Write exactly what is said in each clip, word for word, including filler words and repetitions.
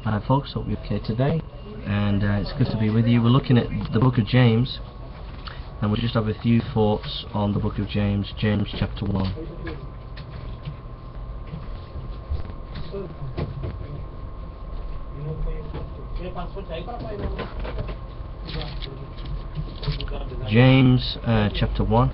Hi folks, hope you're okay today, and uh, it's good to be with you. We're looking at the book of James, and we'll just have a few thoughts on the book of James, James chapter one. James uh, chapter one.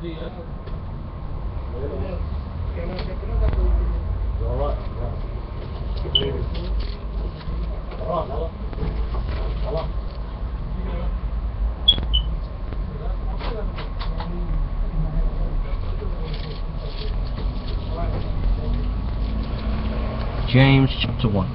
James chapter one.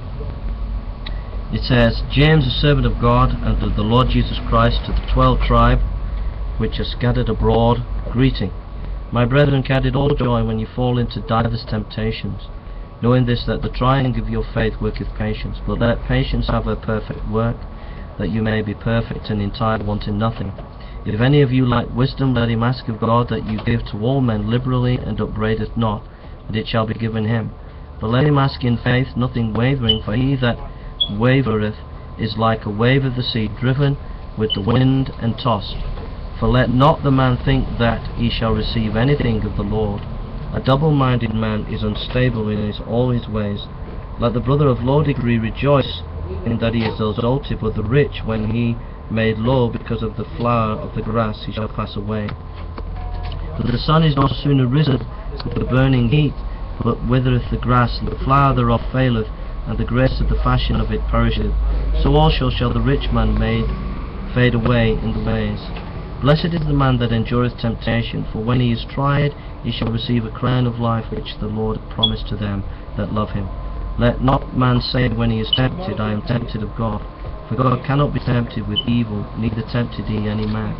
It says, James, a servant of God and of the Lord Jesus Christ, to the twelve tribe which are scattered abroad, greeting. My brethren, count it all joy when you fall into divers temptations, knowing this, that the trying of your faith worketh patience. But let patience have her perfect work, that you may be perfect and entire, wanting nothing. If any of you lack wisdom, let him ask of God, that you give to all men liberally, and upbraideth not, and it shall be given him. But let him ask in faith, nothing wavering, for he that wavereth is like a wave of the sea, driven with the wind and tossed. For let not the man think that he shall receive anything of the Lord. A double-minded man is unstable in his all his ways. Let the brother of low degree rejoice in that he is exalted, but the rich, when he made low because of the flower of the grass, he shall pass away. For the sun is no sooner risen with the burning heat, but withereth the grass, and the flower thereof faileth, and the grace of the fashion of it perisheth. So also shall the rich man made fade away in the ways. Blessed is the man that endureth temptation, for when he is tried, he shall receive a crown of life which the Lord promised to them that love him. Let not man say when he is tempted, I am tempted of God. For God cannot be tempted with evil, neither tempted he any man.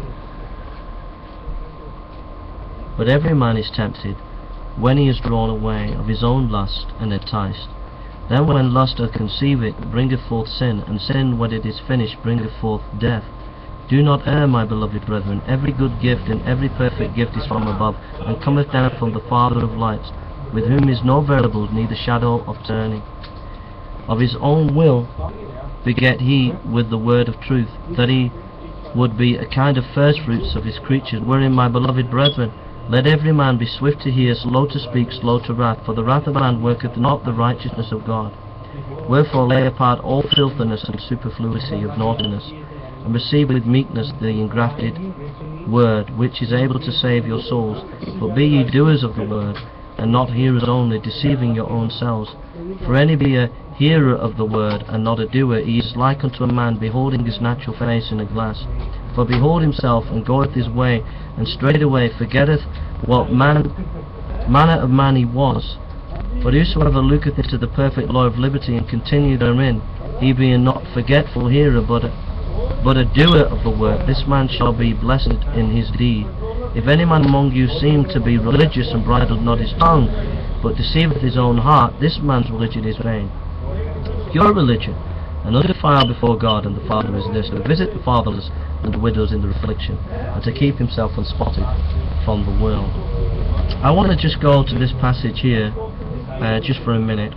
But every man is tempted when he is drawn away of his own lust and enticed. Then when lust doth conceive, it bringeth forth sin, and sin, when it is finished, bringeth forth death. Do not err, my beloved brethren. Every good gift and every perfect gift is from above, and cometh down from the Father of lights, with whom is no variable, neither shadow of turning. Of his own will begat he with the word of truth, that he would be a kind of firstfruits of his creatures. Wherein, my beloved brethren, let every man be swift to hear, slow to speak, slow to wrath, for the wrath of man worketh not the righteousness of God. Wherefore lay apart all filthiness and superfluity of naughtiness, and receive with meekness the engrafted word, which is able to save your souls. But be ye doers of the word, and not hearers only, deceiving your own selves. For any be a hearer of the word, and not a doer, he is like unto a man beholding his natural face in a glass. For behold himself, and goeth his way, and straightway forgetteth what man, manner of man he was. But whosoever looketh into the perfect law of liberty, and continue therein, he being not forgetful hearer, but a, but a doer of the word, this man shall be blessed in his deed. If any man among you seem to be religious, and bridleth not his tongue, but deceiveth his own heart, this man's religion is vain. Pure religion, and undefiled before God and the Father, is this, to visit the fatherless and the widows in their affliction, and to keep himself unspotted from the world. I want to just go to this passage here, uh, just for a minute.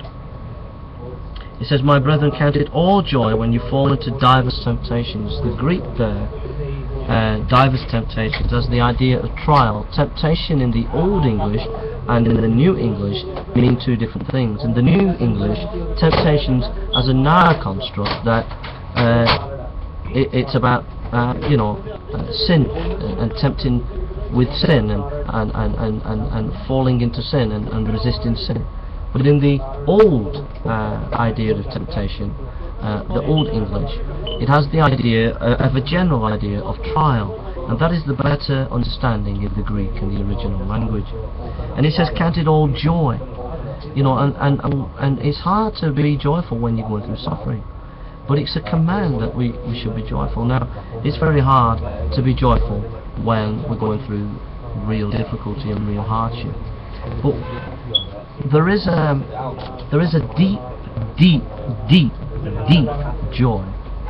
It says, my brethren, count it all joy when you fall into divers temptations. The Greek there, uh, divers temptations, has the idea of trial. Temptation in the Old English and in the New English mean two different things. In the New English, temptations as a narrow construct that uh, it, it's about uh, you know uh, sin uh, and tempting with sin and and, and, and, and, and falling into sin and, and resisting sin. But in the old uh, idea of temptation, uh, the Old English, it has the idea uh, of a general idea of trial, and that is the better understanding in the Greek and the original language. And it says, count it all joy, you know, and, and, and, and it's hard to be joyful when you're going through suffering, but it's a command that we, we should be joyful. Now, it's very hard to be joyful when we're going through real difficulty and real hardship, but there is a there is a deep, deep, deep, deep joy.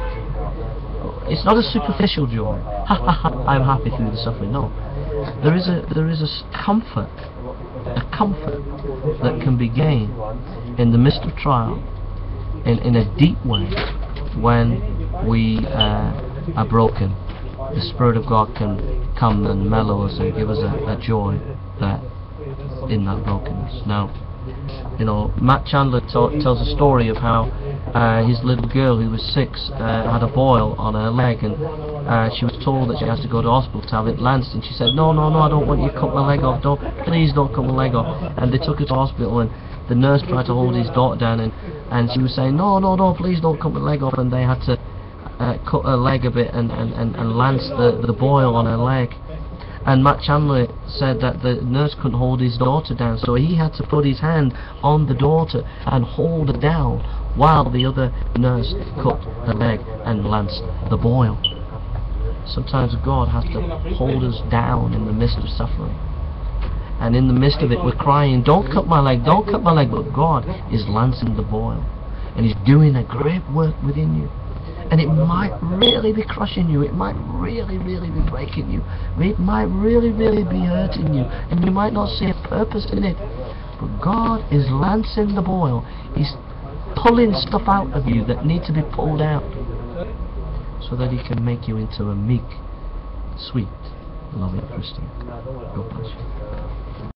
It's not a superficial joy. Ha ha ha! I'm happy through the suffering. No, there is a there is a comfort, a comfort that can be gained in the midst of trial, in, in a deep way when we uh, are broken. The Spirit of God can come and mellow us and give us a, a joy there in that brokenness. Now, you know, Matt Chandler tells a story of how uh, his little girl who was six uh, had a boil on her leg, and uh, she was told that she has to go to hospital to have it lanced, and she said, no, no, no, I don't want you to cut my leg off, don't, please don't cut my leg off. And they took her to hospital, and the nurse tried to hold his daughter down, and, and she was saying, no, no, no, please don't cut my leg off, and they had to uh, cut her leg a bit and, and, and, and lance the, the boil on her leg. And Matt Chandler said that the nurse couldn't hold his daughter down, so he had to put his hand on the daughter and hold her down while the other nurse cut her leg and lanced the boil. Sometimes God has to hold us down in the midst of suffering. And in the midst of it we're crying, don't cut my leg, don't cut my leg, but God is lancing the boil. And He's doing a great work within you. And it might really be crushing you, it might really, really be breaking you, it might really, really be hurting you, and you might not see a purpose in it. But God is lancing the boil. He's pulling stuff out of you that need to be pulled out, so that He can make you into a meek, sweet, loving Christian. God bless you.